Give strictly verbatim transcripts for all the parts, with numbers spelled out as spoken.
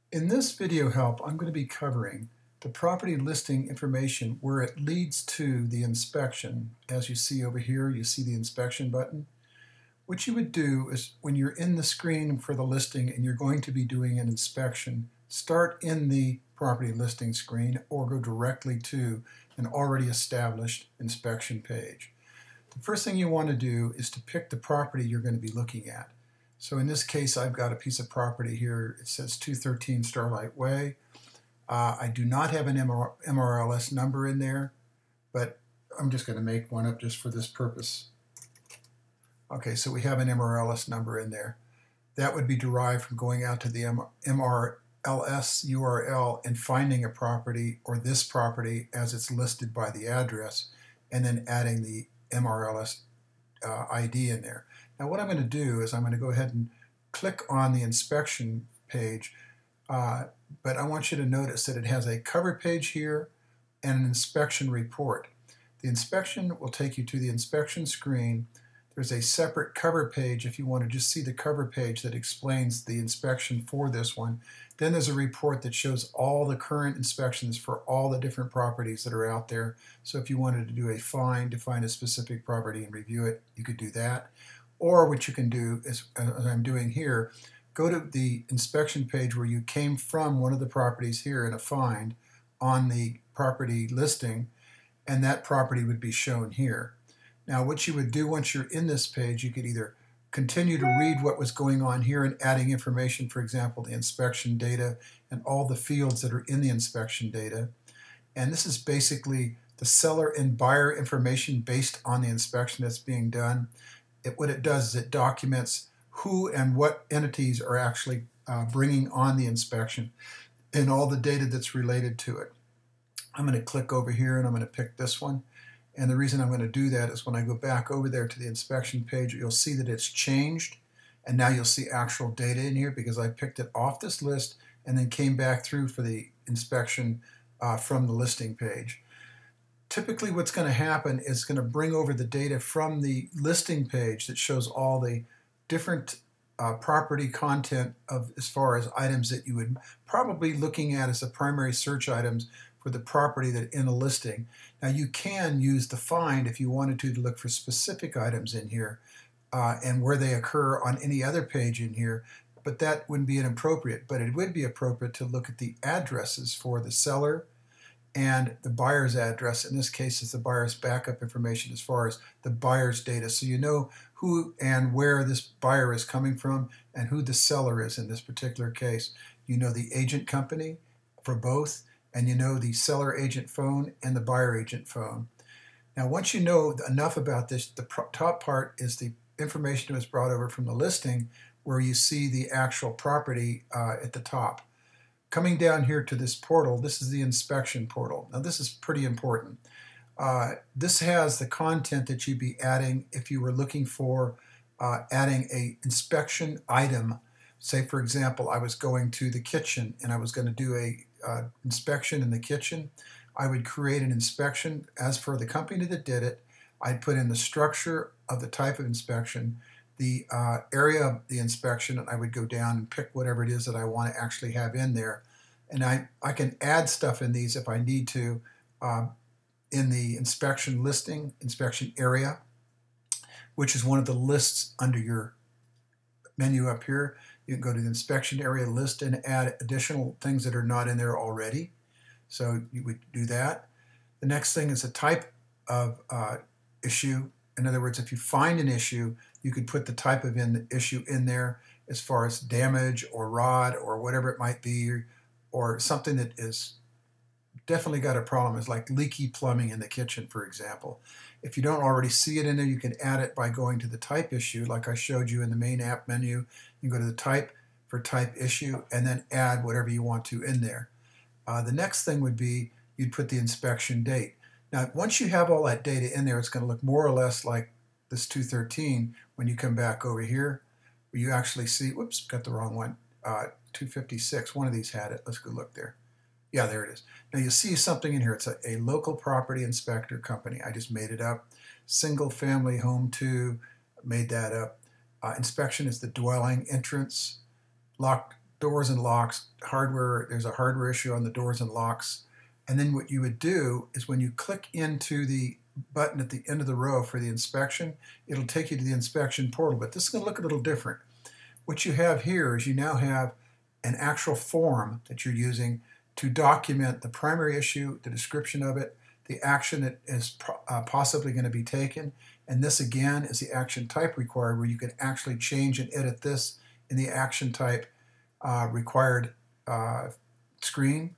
In this video help, I'm going to be covering the property listing information where it leads to the inspection. As you see over here, you see the inspection button. What you would do is when you're in the screen for the listing and you're going to be doing an inspection, start in the property listing screen or go directly to an already established inspection page. The first thing you want to do is to pick the property you're going to be looking at. So in this case, I've got a piece of property here. It says two thirteen Starlight Way. Uh, I do not have an M R L S number in there, but I'm just going to make one up just for this purpose. Okay, so we have an M R L S number in there. That would be derived from going out to the M R L S U R L and finding a property or this property as it's listed by the address, and then adding the M R L S uh, I D in there. Now what I'm going to do is I'm going to go ahead and click on the inspection page, uh, but I want you to notice that it has a cover page here and an inspection report. The inspection will take you to the inspection screen. There's a separate cover page if you want to just see the cover page that explains the inspection for this one. Then there's a report that shows all the current inspections for all the different properties that are out there. So if you wanted to do a find to find a specific property and review it, you could do that. Or what you can do is, as I'm doing here, go to the inspection page where you came from one of the properties here in a find on the property listing, and that property would be shown here. Now what you would do once you're in this page, you could either continue to read what was going on here and adding information, for example, the inspection data and all the fields that are in the inspection data. And this is basically the seller and buyer information based on the inspection that's being done. It, what it does is it documents who and what entities are actually uh, bringing on the inspection and all the data that's related to it. I'm going to click over here and I'm going to pick this one. And the reason I'm going to do that is when I go back over there to the inspection page, you'll see that it's changed. And now you'll see actual data in here because I picked it off this list and then came back through for the inspection uh, from the listing page. Typically what's going to happen is going to bring over the data from the listing page that shows all the different uh, property content of as far as items that you would probably looking at as the primary search items for the property that in a listing. Now you can use the find if you wanted to to look for specific items in here uh, and where they occur on any other page in here, but that wouldn't be inappropriate. But it would be appropriate to look at the addresses for the seller and the buyer's address. In this case, is the buyer's backup information as far as the buyer's data. So you know who and where this buyer is coming from and who the seller is in this particular case. You know the agent company for both, and you know the seller agent phone and the buyer agent phone. Now once you know enough about this, the top part is the information that was brought over from the listing where you see the actual property uh, at the top. Coming down here to this portal, this is the inspection portal. Now this is pretty important. Uh, this has the content that you'd be adding if you were looking for uh, adding a inspection item. Say for example, I was going to the kitchen and I was going to do a uh, inspection in the kitchen. I would create an inspection as for the company that did it. I'd put in the structure of the type of inspection, the uh, area of the inspection, and I would go down and pick whatever it is that I want to actually have in there. And I, I can add stuff in these if I need to uh, in the inspection listing, inspection area, which is one of the lists under your menu up here. You can go to the inspection area list and add additional things that are not in there already. So you would do that. The next thing is a type of uh, issue. In other words, if you find an issue, you could put the type of in, issue in there as far as damage or rot or whatever it might be, or, or something that is definitely got a problem, is like leaky plumbing in the kitchen, for example. If you don't already see it in there, you can add it by going to the type issue, like I showed you in the main app menu. You go to the type for type issue and then add whatever you want to in there. Uh, the next thing would be you'd put the inspection date. Now, once you have all that data in there, it's going to look more or less like this two thirteen when you come back over here, where you actually see, whoops, got the wrong one, uh, two fifty-six. One of these had it. Let's go look there. Yeah, there it is. Now you see something in here. It's a, a local property inspector company. I just made it up. Single family home two, made that up. Uh, inspection is the dwelling entrance. Locked doors and locks, hardware, there's a hardware issue on the doors and locks. And then what you would do is when you click into the button at the end of the row for the inspection, it'll take you to the inspection portal. But this is going to look a little different. What you have here is you now have an actual form that you're using to document the primary issue, the description of it, the action that is uh, possibly going to be taken. And this again is the action type required, where you can actually change and edit this in the action type uh, required uh, screen.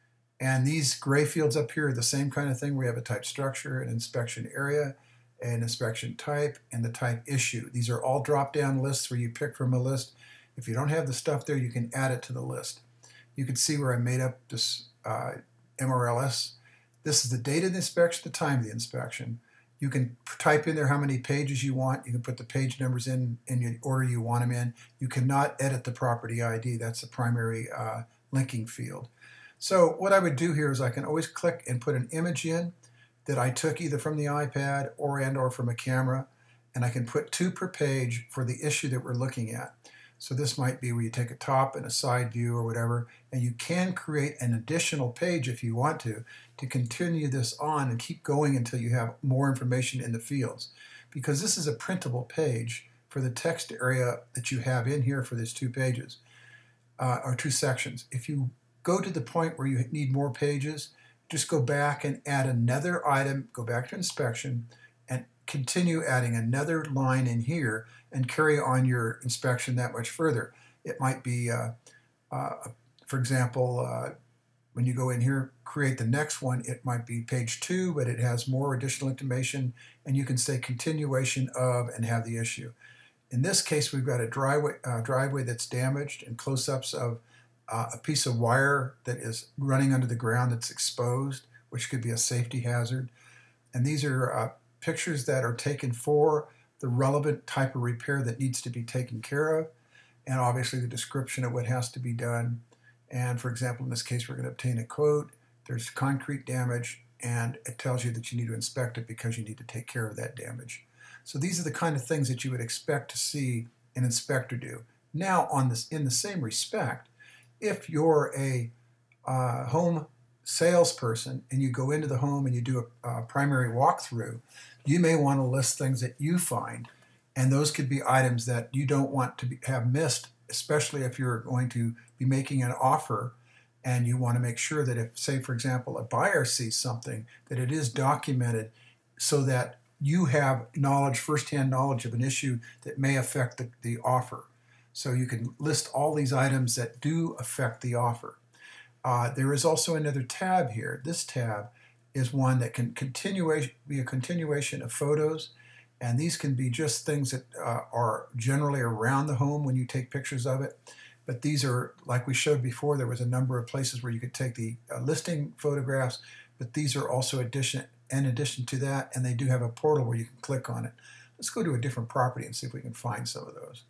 And these gray fields up here are the same kind of thing. We have a type structure, an inspection area, an inspection type, and the type issue. These are all drop-down lists where you pick from a list. If you don't have the stuff there, you can add it to the list. You can see where I made up this uh, M R L S. This is the date of the inspection, the time of the inspection. You can type in there how many pages you want. You can put the page numbers in in the order you want them in. You cannot edit the property I D. That's the primary uh, linking field. So what I would do here is I can always click and put an image in that I took either from the iPad or and or from a camera, and I can put two per page for the issue that we're looking at. So this might be where you take a top and a side view or whatever, and you can create an additional page if you want to, to continue this on and keep going until you have more information in the fields. Because this is a printable page for the text area that you have in here for these two pages, uh, or two sections. If you go to the point where you need more pages, just go back and add another item, go back to inspection, and continue adding another line in here and carry on your inspection that much further. It might be, uh, uh, for example, uh, when you go in here, create the next one, it might be page two, but it has more additional information, and you can say continuation of and have the issue. In this case, we've got a driveway, uh, driveway that's damaged and close-ups of uh, a piece of wire that is running under the ground that's exposed, which could be a safety hazard. And these are uh, pictures that are taken for the relevant type of repair that needs to be taken care of, and obviously the description of what has to be done. And for example, in this case, we're going to obtain a quote. There's concrete damage, and it tells you that you need to inspect it because you need to take care of that damage. So these are the kind of things that you would expect to see an inspector do. Now, on this, in the same respect, if you're a uh, home salesperson and you go into the home and you do a, a primary walkthrough, you may want to list things that you find, and those could be items that you don't want to be, have missed, especially if you're going to be making an offer and you want to make sure that if, say, for example, a buyer sees something, that it is documented so that you have knowledge, firsthand knowledge of an issue that may affect the, the offer. So you can list all these items that do affect the offer. Uh, there is also another tab here. This tab is one that can continuation, be a continuation of photos, and these can be just things that uh, are generally around the home when you take pictures of it. But these are, like we showed before, there was a number of places where you could take the uh, listing photographs, but these are also addition, in addition to that, and they do have a portal where you can click on it. Let's go to a different property and see if we can find some of those.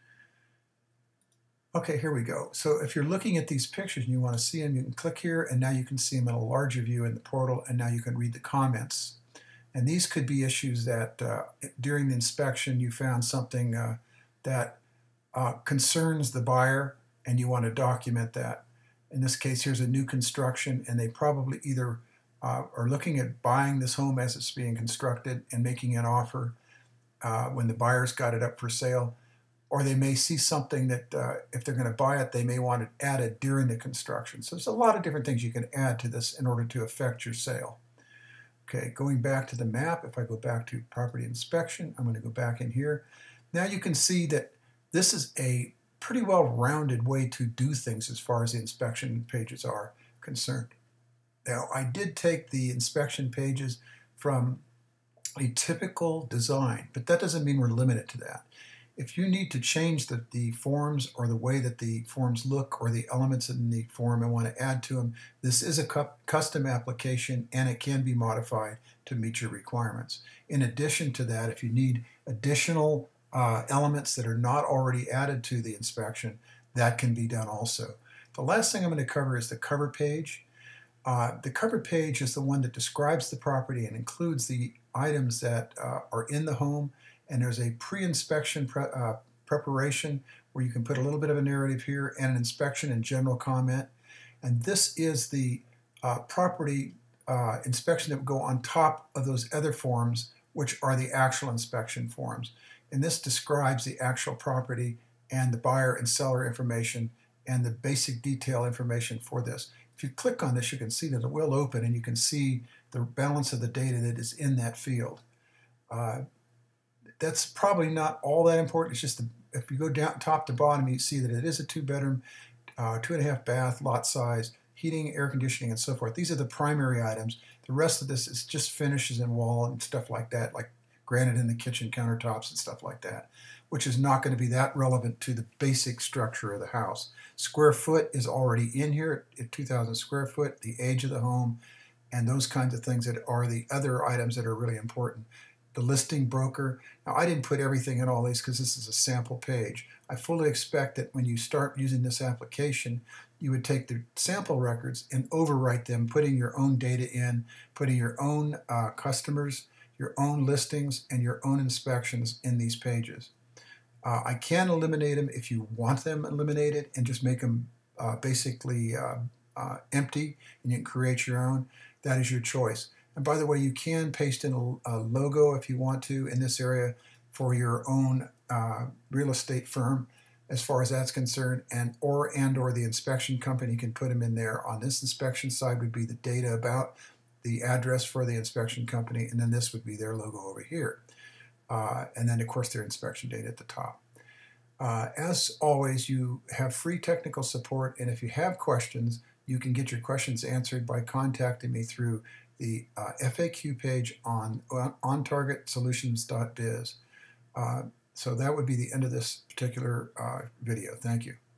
Okay, here we go. So if you're looking at these pictures and you want to see them, you can click here, and now you can see them in a larger view in the portal, and now you can read the comments. And these could be issues that uh, during the inspection you found something uh, that uh, concerns the buyer, and you want to document that. In this case, here's a new construction, and they probably either uh, are looking at buying this home as it's being constructed and making an offer uh, when the buyer's got it up for sale, or they may see something that uh, if they're going to buy it, they may want it added during the construction. So there's a lot of different things you can add to this in order to affect your sale. Okay, going back to the map, if I go back to property inspection, I'm going to go back in here. Now you can see that this is a pretty well-rounded way to do things as far as the inspection pages are concerned. Now, I did take the inspection pages from a typical design, but that doesn't mean we're limited to that. If you need to change the, the forms or the way that the forms look or the elements in the form and want to add to them, this is a cu custom application, and it can be modified to meet your requirements. In addition to that, if you need additional uh, elements that are not already added to the inspection, that can be done also. The last thing I'm going to cover is the cover page. Uh, the cover page is the one that describes the property and includes the items that uh, are in the home. And there's a pre-inspection pre uh, preparation where you can put a little bit of a narrative here and an inspection and general comment. And this is the uh, property uh, inspection that would go on top of those other forms, which are the actual inspection forms. And this describes the actual property and the buyer and seller information and the basic detail information for this. If you click on this, you can see that it will open and you can see the balance of the data that is in that field. Uh, that's probably not all that important. It's just the, if you go down top to bottom, you see that it is a two-bedroom, uh, two and a half bath, lot size, heating, air conditioning, and so forth. These are the primary items. The rest of this is just finishes and wall and stuff like that, like granite in the kitchen countertops and stuff like that, which is not going to be that relevant to the basic structure of the house. Square foot is already in here at two thousand square foot, the age of the home, and those kinds of things that are the other items that are really important. The listing broker. Now, I didn't put everything in all these because this is a sample page. I fully expect that when you start using this application, you would take the sample records and overwrite them, putting your own data in, putting your own uh, customers, your own listings, and your own inspections in these pages. Uh, I can eliminate them if you want them eliminated and just make them uh, basically uh, uh, empty, and you can create your own. That is your choice. And by the way, you can paste in a, a logo if you want to in this area for your own uh, real estate firm, as far as that's concerned, and or and or the inspection company can put them in there. On this inspection side would be the data about the address for the inspection company, and then this would be their logo over here. Uh, and then, of course, their inspection data at the top. Uh, as always, you have free technical support, and if you have questions, you can get your questions answered by contacting me through the uh, F A Q page on on target solutions dot biz. Uh, so that would be the end of this particular uh, video. Thank you.